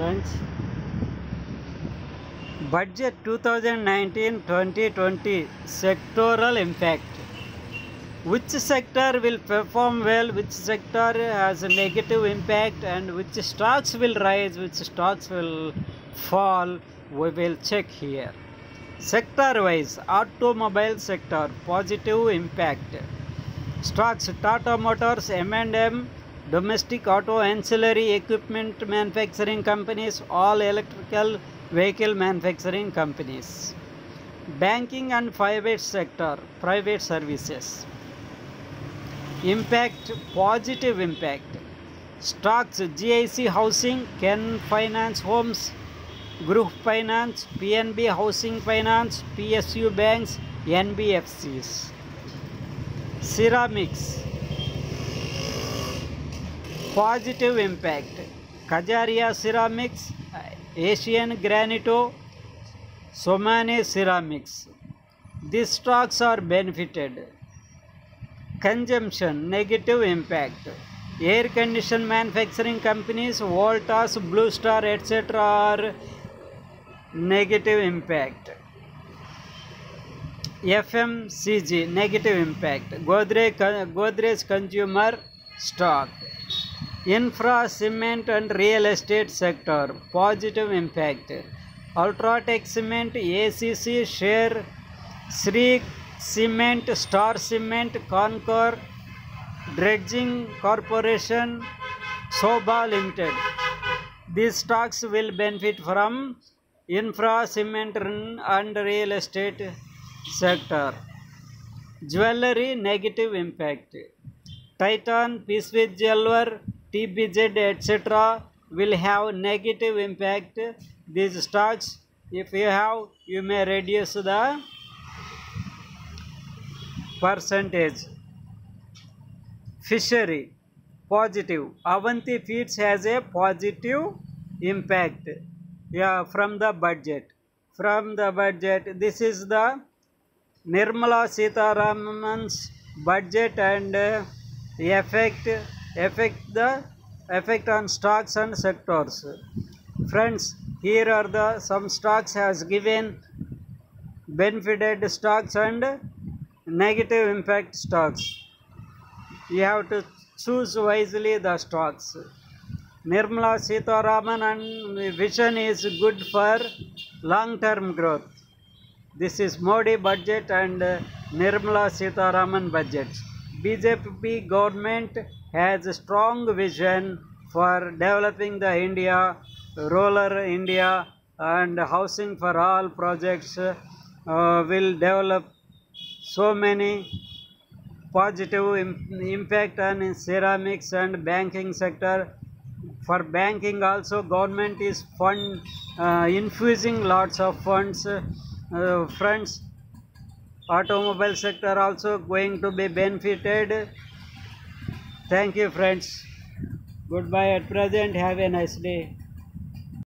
friends. Budget 2019-2020 sectoral impact. Which sector will perform well, which sector has a negative impact, and which stocks will rise, which stocks will fall, we will check here. Sector wise, automobile sector, positive impact. Stocks Tata Motors, M&M, domestic auto ancillary equipment manufacturing companies, all electrical vehicle manufacturing companies. Banking and private sector, private services. Impact, positive impact. Stocks GIC Housing, Ken Finance Homes, Group Finance, PNB Housing Finance, PSU Banks, NBFCs. Ceramics, positive impact. Kajaria Ceramics, Asian Granito, Somani Ceramics. These stocks are benefited. Consumption, negative impact. Air condition manufacturing companies, Voltas, Blue Star, etc. are negative impact. FMCG, negative impact. Godrej Consumer Stock. Infra, cement and real estate sector, positive impact. Ultratech Cement, ACC share, Sri Cement, Star Cement, Concor, Dredging Corporation, Sobha Limited. These stocks will benefit from infra, cement and real estate sector. Jewelry, negative impact. Titan, Peacewith Jeweler, TBZ, etc. will have negative impact. These stocks, if you have, you may reduce the percentage. Fishery, positive. Avanti Feeds has a positive impact. Yeah, from the budget. From the budget, this is the Nirmala Sitharaman's budget and effect on stocks and sectors. Friends, here are the some stocks has given benefited stocks and negative impact stocks. You have to choose wisely the stocks. Nirmala Sitharaman and vision is good for long-term growth. This is Modi budget and Nirmala Sitharaman budget. BJP government has a strong vision for developing the India, rural India, and housing for all projects will develop so many positive impact on ceramics and banking sector. For banking also, government is infusing lots of funds. Friends, automobile sector also going to be benefited. Thank you friends. Goodbye at present. Have a nice day.